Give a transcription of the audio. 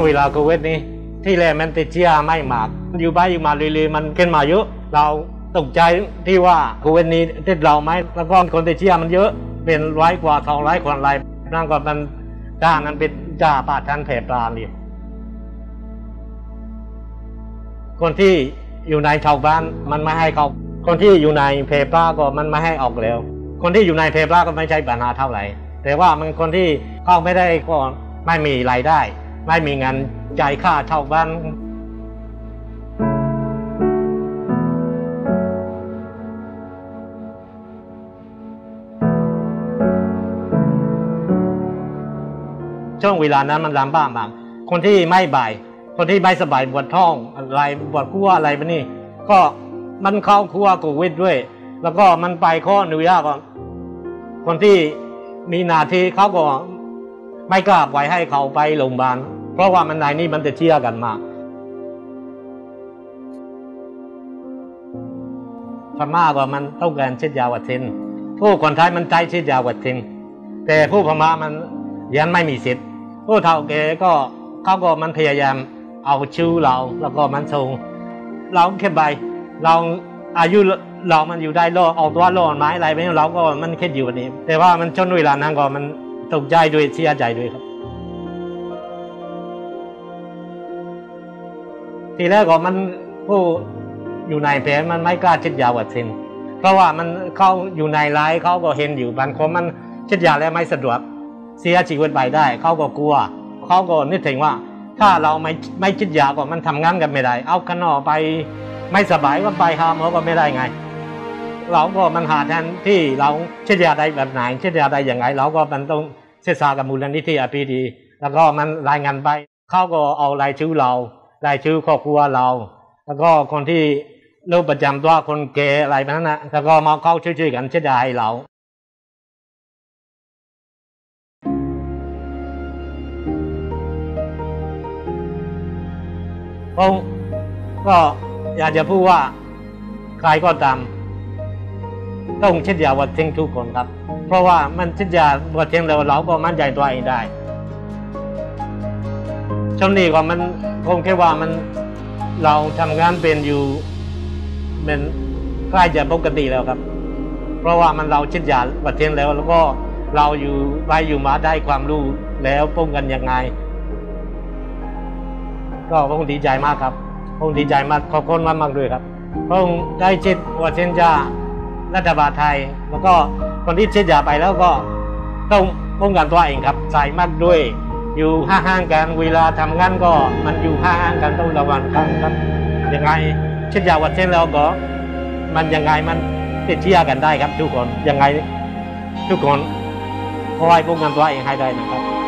เวลาโควิดนี้ที่แรกมันติดเชื้อไม่มากอยู่ไปอยู่มาเรื่อยๆมันขึ้นมาเยอะเราตกใจที่ว่าโควิดนี้ติดเราไหมแล้วก็คนติดเชื้อมันเยอะเป็น100 กว่า200 คนรายนั่นก็มันจ้านั้นเป็นจ้าป่าชันแผ่ปลาเลยคนที่อยู่ในชาวบ้านมันไม่ให้เขาคนที่อยู่ในเพปลาก็มันไม่ให้ออกแล้วคนที่อยู่ในเพปลาก็ไม่ใช่ปัญหาเท่าไหร่แต่ว่ามันคนที่เข้าไม่ได้ก็ไม่มีรายได้ไม่มีเงินจ่ายค่าเช่าบ้านช่วงเวลานั้นมันลำบากมากคนที่ไม่บ่ายคนที่ไม่สบายปวดท้องอะไรปวดขั้วอะไรแบบนี้ก็มันเข้าขั้วโควิดด้วยแล้วก็มันไปข้ออนุญาตก่อนคนที่มีหน้าที่เขาก็ไม่กล้าปล่อยให้เขาไปโรงพยาบาลเพราะว่ามันในนี้มันจะเชื่อกันมากพม่าก็มันต้องการฉีดยาวัคซีนผู้คนไทยมันใจฉีดยาวัคซีนแต่ผู้พม่ามันยังไม่มีสิทธิ์ผู้เฒ่าแก่ก็เขาก็มันพยายามเอาชื่อเราแล้วก็มันส่งเราแค่ใบเราอายุเรามันอยู่ได้รอเอาตัวรอดไม้อะไรไปเราก็มันแค่อยู่วันนี้แต่ว่ามันจนเวลานั้นก็มันตกใจด้วยเสียใจด้วยครับทีแรกก็มันผู้อยู่ในแผลมันไม่กล้าฉีดยาวัคซีนเพราะว่ามันเข้าอยู่ในไลน์เขาก็เห็นอยู่บางคนมันฉีดยาแล้วไม่สะดวกเสียชีวิตไปได้เขาก็กลัวเขาก็นึกถึงว่าถ้าเราไม่ฉีดยาก็มันทำงานกันไม่ได้เอาข้างนอกไปไม่สบายก็ไปหาหมอก็ไม่ได้ไงเราก็มันหาแทนที่เราฉีดยาได้แบบไหนฉีดยาได้อย่างไรเราก็มันต้องศึกษากับมูลนิธิอภิดีแล้วก็มันรายงานไปเขาก็เอารายชื่อเรารายชื่อครอบครัวเราแล้วก็คนที่โรคประจำตัวคนแก่อะไรแบบนั้นนะแล้วก็มาเข้าช่วยๆกันฉีดยาให้เราผมก็อยากจะพูดว่าใครก็ตามต้องฉีดยาวัคซีนทุกคนครับเพราะว่ามันฉีดยาวัคซีนแล้วเราก็มั่นใจตัวเองได้ช่วงนี้ก็มันคงแค่ว่ามันเราทำงานเป็นอยู่เป็นใกล้จะปกติแล้วครับเพราะว่ามันเราฉีดยาวัคซีนแล้วก็เราอยู่ไปอยู่มาได้ความรู้แล้วป้องกันยังไงก็คงดีใจมากครับคงดีใจมากขอบคุณมากๆด้วยครับคงได้ฉีดวัคซีนจากรัฐบาลไทยแล้วก็คนที่ฉีดยาไปแล้วก็ต้องป้องกันตัวเองครับใส่มากด้วยอยู่ห่างๆกันเวลาทำงานก็มันอยู่ห่างๆกันต้องระวังกันครับยังไงฉีดยาวัคซีนแล้วก็มันยังไงมันติดเชื้อกันได้ครับทุกคนยังไงทุกคนคอยป้องกันตัวเองให้ได้นะครับ